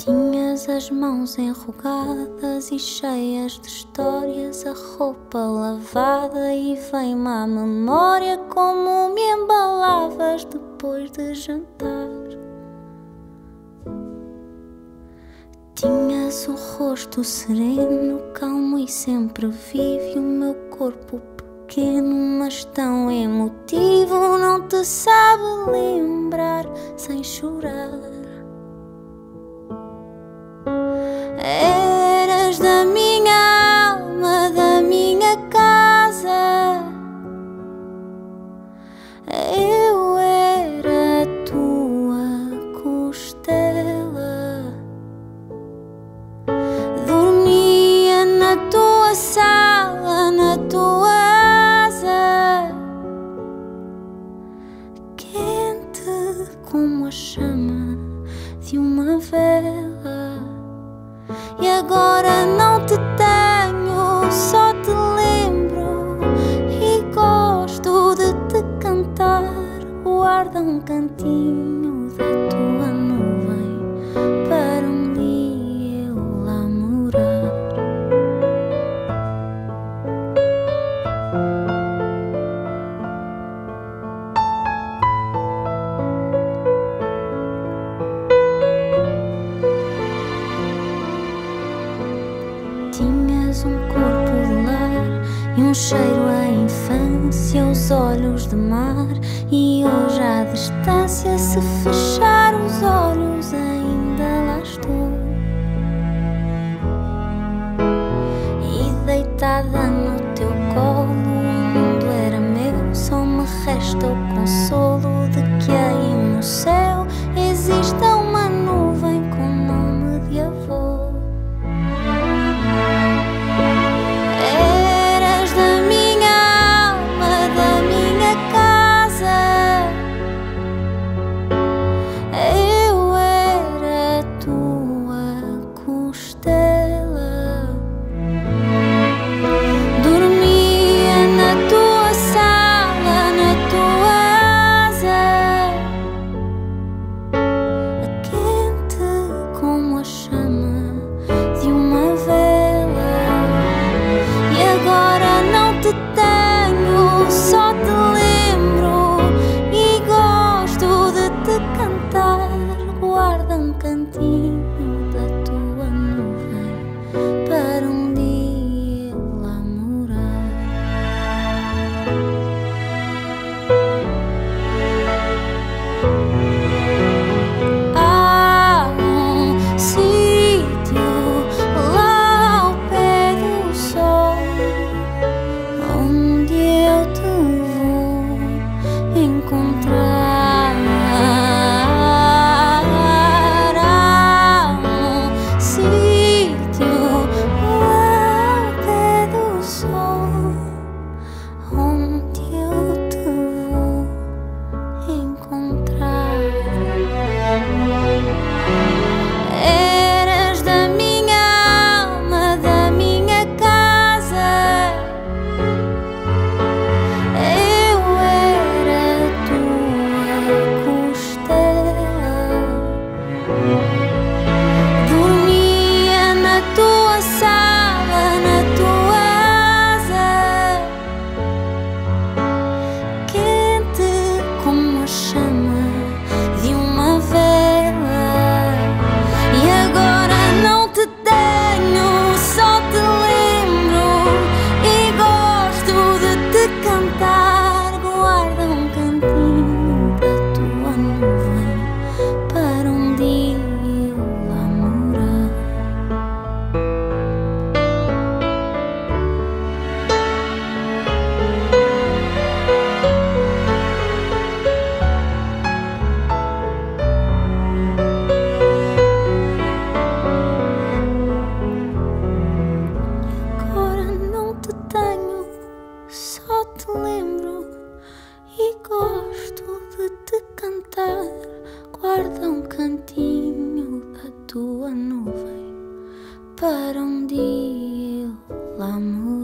Tinhas as mãos enrugadas e cheias de histórias, a roupa lavada, e vem-me à memória como me embalavas depois de jantar. Tinhas o rosto sereno, calmo e sempre vivo, e o meu corpo pequeno, mas tão emotivo, não te sabe lembrar sem chorar. Eras da minha alma, da minha casa, eu era a tua costela. Dormia na tua sala, na tua asa, quente como a chama de uma vela. E agora não te tenho, só te lembro e gosto de te cantar. Guarda um cantinho da tua nuvem para um dia eu lá morar. Tinhas um corpo de lar e um cheiro à infância, os olhos de mar. E hoje à distância, se fechar os olhos, ainda lá estou. E deitada no teu colo, o mundo era meu. Só me resta o consolo de que aí no céu exista uma nuvem com nome de avô. Só te lembro e gosto de te cantar. Guarda um cantinho da tua nuvem para um dia eu lá morar. Há um sítio lá ao pé do sol onde eu te vou encontrar. Há um sítio lá ao pé do sol onde eu te vou encontrar. Eras da minha alma, da minha casa, eu era a tua costela. Dormia na tua sala, na tua asa, quente como a chama de uma vela. E agora não te tenho, só te lembro e gosto de te cantar. Guarda um cantinho da tua nuvem para um dia eu lá morar. Agora não te tenho, só te lembro e gosto de te cantar. Guarda um cantinho da tua nuvem para um dia eu lá morar.